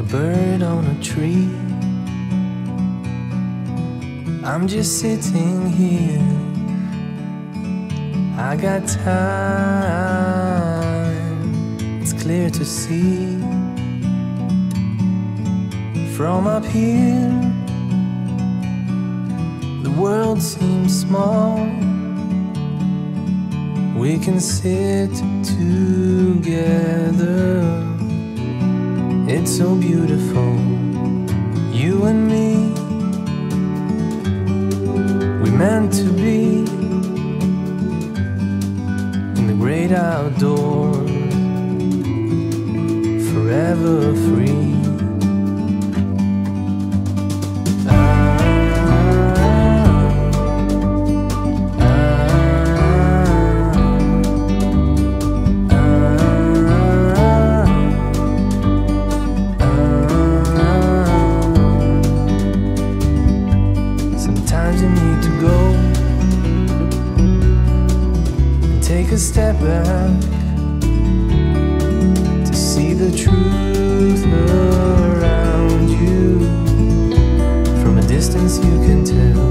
a bird on a tree. I'm just sitting here, I got time, it's clear to see. From up here, the world seems small. We can sit together, it's so beautiful, you and me. We meant to be in the great outdoors, forever free. Sometimes you need to go and take a step back to see the truth around you. From a distance you can tell.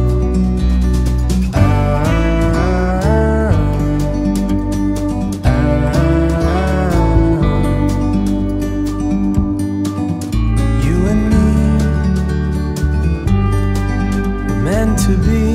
You and me were meant to be